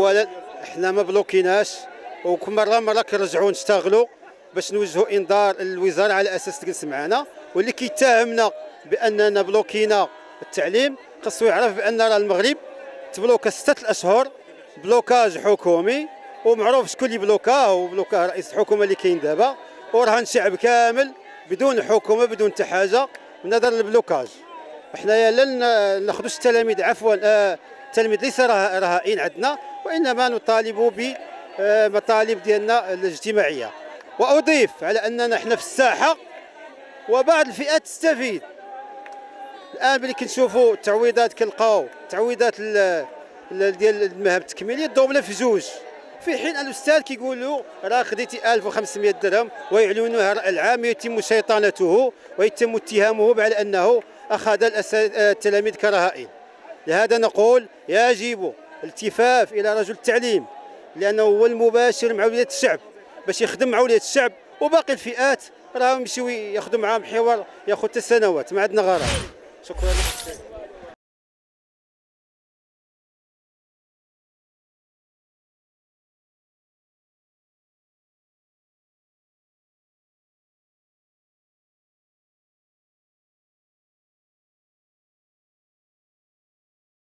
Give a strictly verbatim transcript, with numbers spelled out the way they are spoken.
اولا احنا ما بلوكيناش، وكل مره مره كنرجعوا نشتغلوا باش نوجهوا انذار للوزاره على اساس تجلس معنا، واللي كيتهمنا باننا بلوكينا التعليم خاصو يعرف بان راه المغرب تبلوكا سته اشهر بلوكاج حكومي، ومعروف شكون اللي بلوكاه، وبلوكاه رئيس الحكومه اللي كاين دابا، ورهن شعب كامل بدون حكومه بدون حتى حاجه نظرا للبلوكاج. حنايا لن ناخذوش التلاميذ عفوا آه التلاميذ ليس رهائن عندنا، وانما نطالب بمطالب ديالنا الاجتماعيه. واضيف على اننا حنا في الساحه وبعض الفئات تستفيد. الان ملي كنشوفوا التعويضات كنلقاو تعويضات ديال المهام التكميليه ضربنا في جوج، في حين الاستاذ كيقول له راه خديتي ألف وخمسمائة درهم ويعلنوها الراي العام، يتم شيطنته ويتم اتهامه على انه اخذ التلاميذ كرهائن. لهذا نقول يجب الالتفاف الى رجل التعليم، لانه هو المباشر مع ولية الشعب باش يخدم مع ولية الشعب، وباقي الفئات راهم يمشيو ياخذوا معاهم حوار ياخذ سنوات، ما عندنا غرض. شكرا.